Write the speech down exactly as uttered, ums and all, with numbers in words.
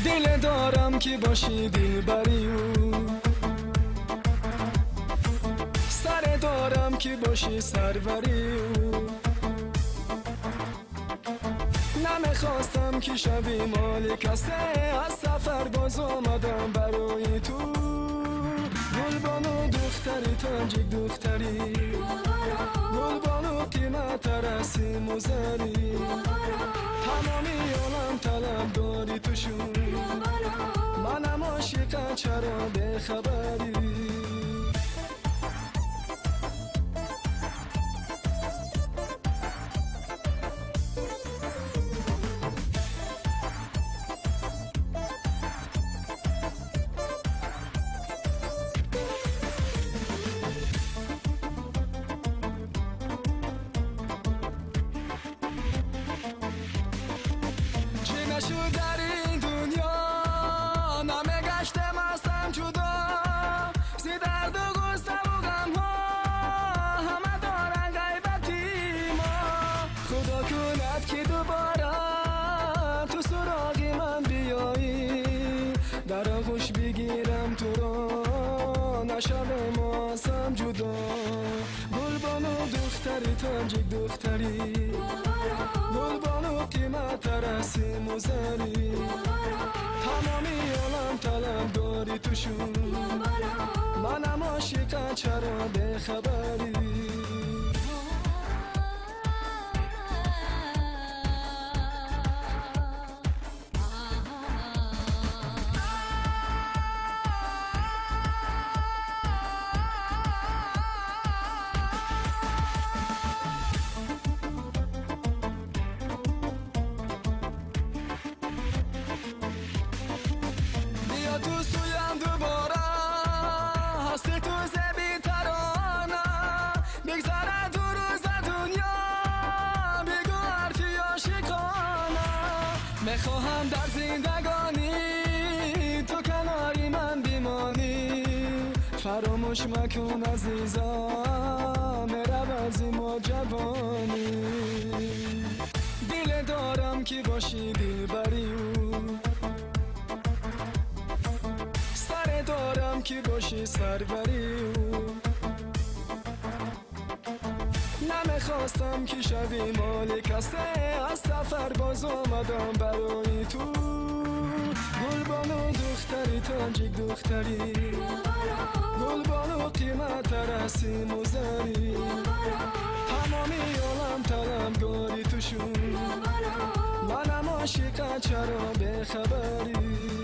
دل دارم که باشی دلبری سر دارم که باشی سروری نمیخواستم که شبی مال کسه از سفر باز آمدم برای تو گلبانو دختری تاجیک دختری گلبانو قیمت رسی مزری تمامی عالم طلب داری توشون منم عاشقت چرا به خبری نشو در این دنیا نمیگشتم هستم جدا زی درد و غصه و غم ها همه دارن غیبتی ما خدا کند که دوباره تو سراغی من بیایی در آغوش بگیرم تو را نشوم هستم جدا گلبانو دختری تاجیک دختری گلبانو قیمت رسی مزری تمامی عالم طلب داری توشون منم عاشقت چرا به خبری تو سویم دوباره هستی تو زبی ترانه بگذره دو روز دنیا بگو حرفی عاشقانه میخواهم در زندگانی تو کناری من بیمانی فراموش مکن عزیزم میرم از ما جوانی دل دارم که باشی دلبری دارم که باشی سروری نمیخواستم که شبی مال کسه از سفر باز آمدم برای تو گلبانو دختری تاجیک دختری گلبانو قیمت رسی مزری تمامی عالم طلب داری توشون منم عاشقت چرا به خبری